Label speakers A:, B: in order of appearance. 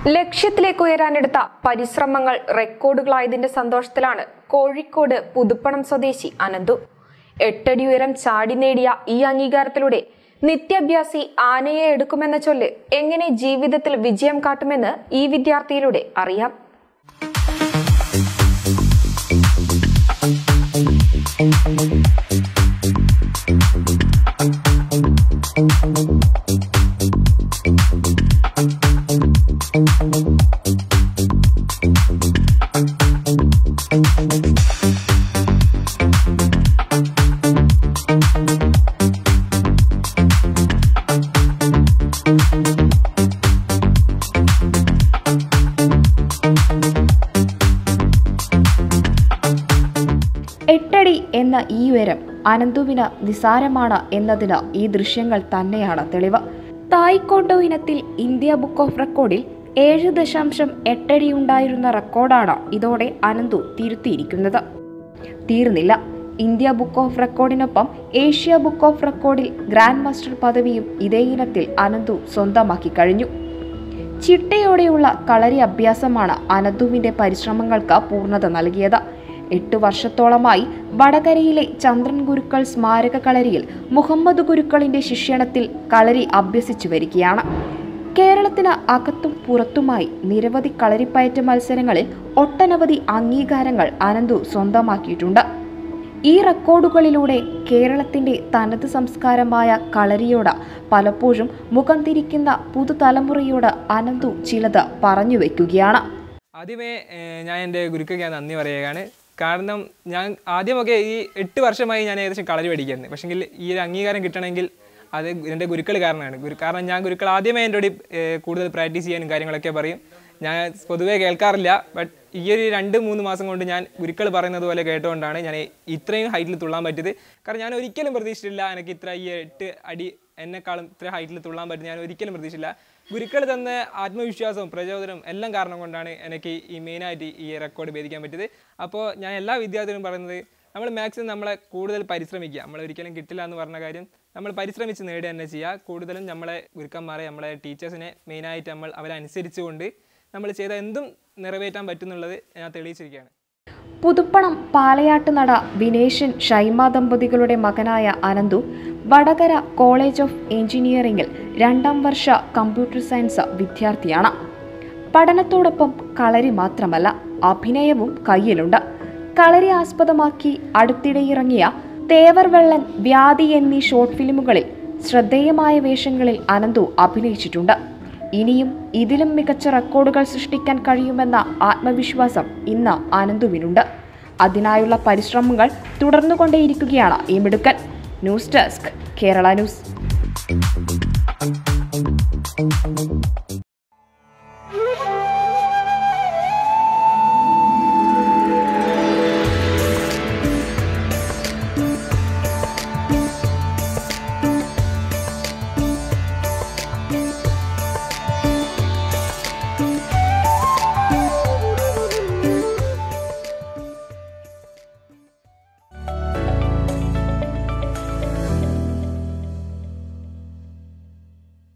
A: ലക്ഷ്യത്തിലേക്ക് ഉയരാനെടുത്ത പരിശ്രമങ്ങൾ റെക്കോർഡുകളായതിന്റെ സന്തോഷത്തിലാണ് കോഴിക്കോട് പുതുപ്പണം സ്വദേശി അനന്തു. 8 അടി ഉയരം ചാടി നേടിയ ഈ അംഗീകാരത്തിലൂടെ നിത്യാഭ്യാസി ആനയെ എടുക്കുമെന്ന ചൊല്ല് എങ്ങനെ ജീവിതത്തിൽ വിജയം കാട്ടുമെന്ന് ഈ വിദ്യാർത്ഥിയിലൂടെ അറിയാം. എട്ടടി എന്ന ഈ ഉയരം അനന്തുവിന് നിസാരമാണ് എന്നതിന് ഈ ദൃശ്യങ്ങൾ തന്നെയാണ് തെളിവ്. തായ്ക്കൊണ്ടോ ഇനത്തിൽ ഇന്ത്യ ബുക്ക് ഓഫ് റെക്കോർഡിൽ 7.8 അടി ഉണ്ടായിരുന്ന റെക്കോർഡാണ് ഇതോടെ അനന്തു തിരുത്തിയിരിക്കുന്നത്. തീർന്നില്ല, ഇന്ത്യ ബുക്ക് ഓഫ് റെക്കോർഡിനൊപ്പം ഏഷ്യ ബുക്ക് ഓഫ് റെക്കോർഡിൽ ഗ്രാൻഡ് മാസ്റ്റർ പദവിയും ഇതേ ഇനത്തിൽ അനന്തു സ്വന്തമാക്കി കഴിഞ്ഞു. ചിട്ടയോടെയുള്ള കളരി അഭ്യാസമാണ് അനന്തുവിന്റെ പരിശ്രമങ്ങൾക്ക് പൂർണ്ണത നൽകിയത്. 8 വർഷത്തോളമായി വടകരയിലെ ചന്ദ്രൻ ഗുരുക്കൾ സ്മാരക കളരിയിൽ മുഹമ്മദ് ഗുരുക്കളിന്റെ ശിക്ഷണത്തിൽ കളരി അഭ്യസിച്ചു വരികയാണ്. കേരളത്തിന് അകത്തും പുറത്തുമായി നിരവധി കളരിപ്പയറ്റ മത്സരങ്ങളിൽ ഒട്ടനവധി അംഗീകാരങ്ങൾ അനന്തു സ്വന്തമാക്കിയിട്ടുണ്ട്. ഈ റെക്കോർഡുകളിലൂടെ കേരളത്തിന്റെ തനത് സംസ്കാരമായ കളരിയോട് പലപ്പോഴും മുഖം തിരിക്കുന്ന പുതുതലമുറയോട് അനന്തു ചിലത് പറഞ്ഞു വെക്കുകയാണ്.
B: ആദ്യമേ ഞാൻ എൻ്റെ ഗുരുക്കൾക്ക് നന്ദി പറയുകയാണ്. കാരണം ഞാൻ ആദ്യമൊക്കെ ഈ 8 വർഷമായി ഞാൻ ഏകദേശം കളരി പഠിക്കുന്നത്. പക്ഷേങ്കിൽ ഈ ഒരു അംഗീകാരം കിട്ടണമെങ്കിൽ അത് എൻ്റെ ഗുരുക്കൾ കാരണമാണ്. കാരണം ഞാൻ ഗുരുക്കൾ ആദ്യമേ എൻ്റെ കൂടുതൽ പ്രാക്ടീസ് ചെയ്യാനും കാര്യങ്ങളൊക്കെ പറയും. ഞാൻ പൊതുവേ കേൾക്കാറില്ല. ബട്ട് ഈ ഒരു 2-3 മാസം കൊണ്ട് ഞാൻ ഗുരുക്കൾ പറയുന്നത് പോലെ കേട്ടുകൊണ്ടാണ് ഞാൻ ഇത്രയും ഹൈറ്റിൽ തുള്ളാൻ പറ്റിയത്. കാരണം ഞാൻ ഒരിക്കലും പ്രതീക്ഷിച്ചില്ല എനിക്ക് ഇത്ര ഈ 8 അടി എന്നെക്കാളും ഇത്ര ഹൈറ്റിൽ തുള്ളാൻ പറ്റും. ഞാൻ ഒരിക്കലും പ്രതീക്ഷിച്ചില്ല. ഗുരുക്കൾ തന്ന ആത്മവിശ്വാസവും പ്രചോദനവും എല്ലാം കാരണം കൊണ്ടാണ് എനിക്ക് ഈ മെയിനായിട്ട് ഈ റെക്കോർഡ് ഭേദിക്കാൻ പറ്റിയത്. അപ്പോൾ ഞാൻ എല്ലാ വിദ്യാർത്ഥികളും പറയുന്നത്, നമ്മൾ മാക്സിമം നമ്മളെ കൂടുതൽ പരിശ്രമിക്കുക. നമ്മൾ ഒരിക്കലും കിട്ടില്ല എന്ന് പറഞ്ഞ കാര്യം നമ്മൾ പരിശ്രമിച്ച് നേടുക തന്നെ ചെയ്യുക. കൂടുതലും നമ്മളെ ഗുരുക്കന്മാരെ, നമ്മളെ ടീച്ചേഴ്സിനെ മെയിനായിട്ട് നമ്മൾ അവരനുസരിച്ചുകൊണ്ട് നമ്മൾ ചെയ്ത എന്തും നിറവേറ്റാൻ പറ്റുന്നുള്ളത് ഞാൻ തെളിയിച്ചിരിക്കുകയാണ്.
A: പുതുപ്പണം പാലയാട്ടുനട വിനേശൻ ഷൈമ ദമ്പതികളുടെ മകനായ അനന്തു വടകര കോളേജ് ഓഫ് എഞ്ചിനീയറിംഗിൽ 2ാം വർഷ കമ്പ്യൂട്ടർ സയൻസ് വിദ്യാർത്ഥിയാണ്. പഠനത്തോടൊപ്പം കളരി മാത്രമല്ല, അഭിനയവും കയ്യിലുണ്ട്. കളരി ആസ്പദമാക്കി അടുത്തിടെ ഇറങ്ങിയ തേവർവെള്ളൻ, വ്യാധി എന്നീ ഷോർട്ട് ഫിലിമുകളിൽ ശ്രദ്ധേയമായ വേഷങ്ങളിൽ അനന്തു അഭിനയിച്ചിട്ടുണ്ട്. ഇനിയും ഇതിലും മികച്ച റെക്കോർഡുകൾ സൃഷ്ടിക്കാൻ കഴിയുമെന്ന ആത്മവിശ്വാസം ഇന്ന് അനന്തുവിനുണ്ട്. അതിനായുള്ള പരിശ്രമങ്ങൾ തുടർന്നുകൊണ്ടേയിരിക്കുകയാണ് ഈ മിടുക്കൻ. News desk, Kerala news.